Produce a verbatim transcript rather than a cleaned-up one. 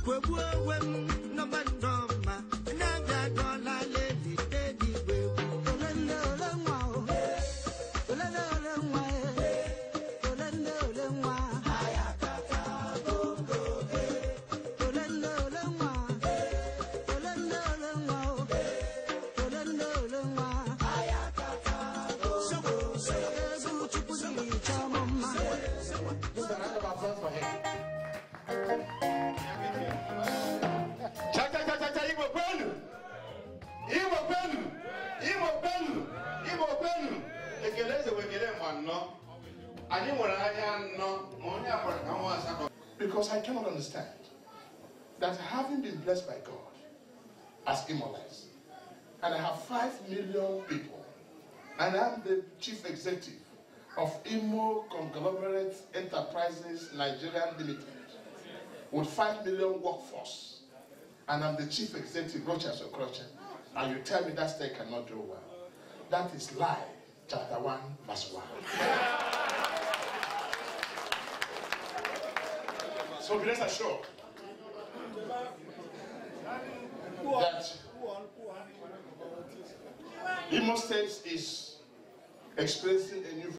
Because I cannot understand that having been blessed by God as Imolese, and I have five million people, and I'm the chief executive of Imo Conglomerate Enterprises Nigeria Limited, with five million workforce, and I'm the chief executive, Rochas Okrocha, and you tell me that state cannot do well. That is lie, chapter one, verse one. So rest assured that Imo State is experiencing a new